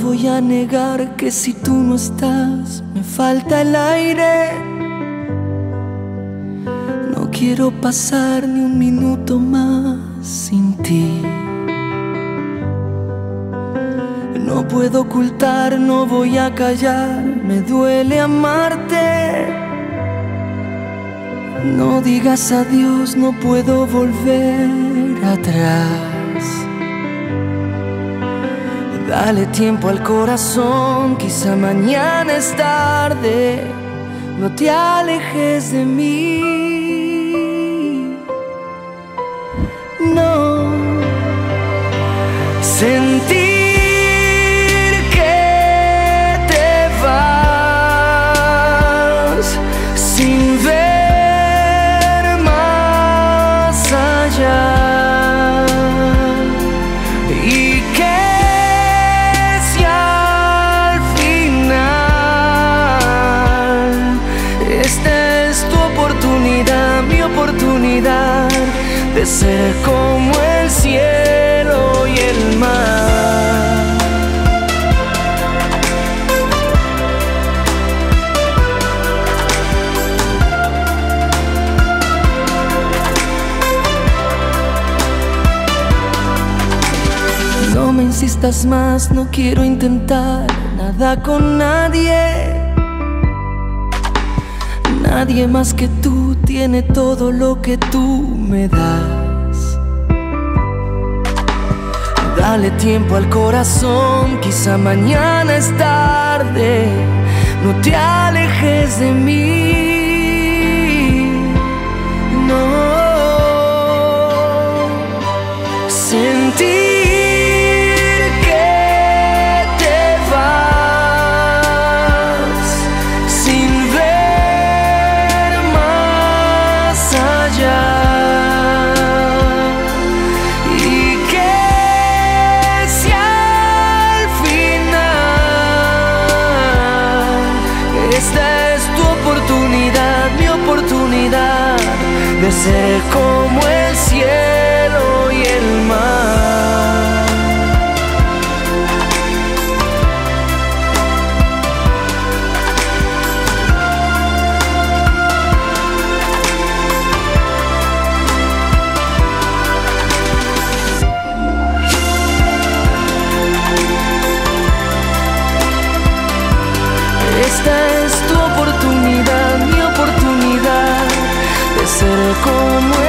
voy a negar que si tú no estás, me falta el aire. No quiero pasar ni un minuto más sin ti. No puedo ocultar, no voy a callar, me duele amarte. No digas adiós, no puedo volver atrás. Dale tiempo al corazón, quizá mañana es tarde. No te alejes de mí. No. Sentir que te vas sin ver más allá. Y que mi oportunidad de ser como el cielo y el mar. No me insistas más, no quiero intentar nada con nadie. Nadie más que tú tiene todo lo que tú me das. Dale tiempo al corazón, quizá mañana es tarde. No te alejes de mí. No. Sentir esta es tu oportunidad, mi oportunidad de ser como el cielo y el mar. Esta es tu oportunidad, mi oportunidad de ser como